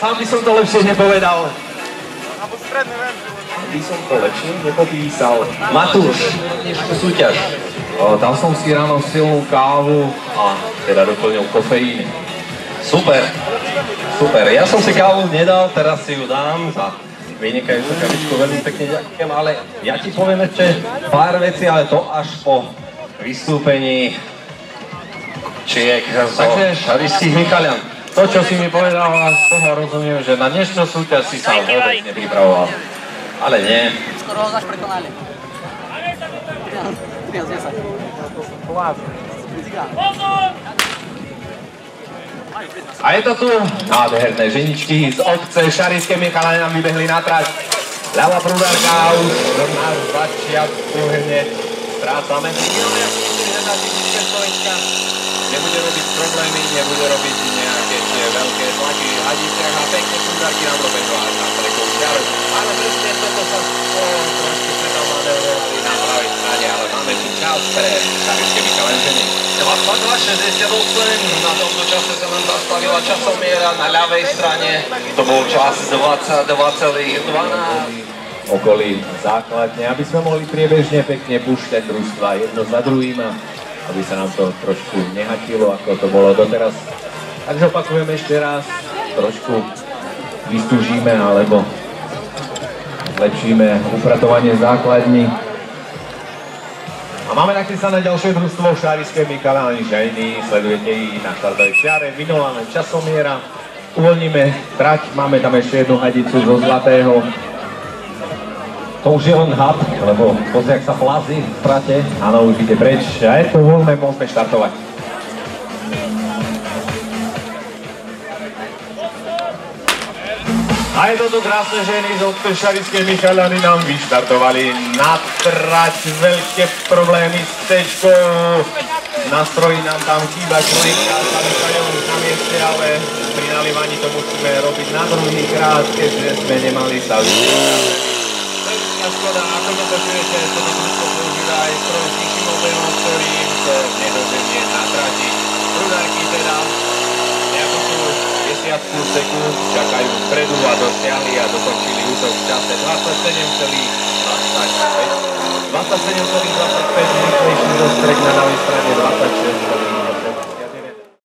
Sám by som to lepšie nepovedal. By som to lepšie nepopísal. Matúš, dnešnú súťaž. Dal som si ráno silnú kávu a teda doplnil kofeín. Super, super. Ja som si kávu nedal, teraz si ju dám za vynikajúcu kavičku, veľmi pekne ďakujem, ale ja ti poviem ešte pár vecí, ale to až po vystúpení čiek zo Šarišských Michaľan. To, čo si mi povedal, z toho rozumiem, že na dnešnú súťaž si sa vôbec nepripravoval. Ale nie. Skoro ho zašprekonali. A je to tu nádherné ženičky z obce Šarišské Michaľany nám vybehli na trať. Ľava prúdarka už na začiatku hneď strácame. Nebude robiť problémy, nebude robiť nejaké veľké tlaky v hadiciach a pekne prúdarky nám dobehnú až na trekovú čiaru. Ale presne toto sa trošku predal manevrovali na pravej strane, ale máme tu čas pre Šarišské Michaľany ženy. 22:68, na tomto čase sa nám zastavila časomiera na ľavej strane. To bol čas 22,12. Okolí základne, aby sme mohli priebežne pekne púšťať družstva jedno za druhým, aby sa nám to trošku nehatilo, ako to bolo doteraz. Takže opakujeme ešte raz, trošku vystúžime alebo zlepšíme upratovanie základní. A máme nachystané ďalšie družstvo Šarišské Michaľany ženy, sledujete ich na štartovej čiare, minulá len časomiera. Uvoľníme trať, máme tam ešte jednu hadicu zo zlatého. To už je len had, lebo pozri, jak sa plazí v trate. Áno, už ide preč a je to voľné, môžeme štartovať. A je to tu krásne ženy z obce Šarišské Michaľany nám vyštartovali na trať, veľké problémy s tečkou. Na stroji nám tam chýba človeka, sa vyšľajú na mieste, ale pri nalievaní to musíme robiť na druhý krát, keďže sme nemali sa vyšľať. Škoda, ako to počujete, to družstvo používa aj stroj s nižším objemom, ktorým to nedoženie na trati. Prúdarky teda nejakú desiatku sekúnd čakajú vpredu a dosiahli a dokončili útok v čase 27,25. 27,25 rýchlejší zostrek na ľavej strane 26,25.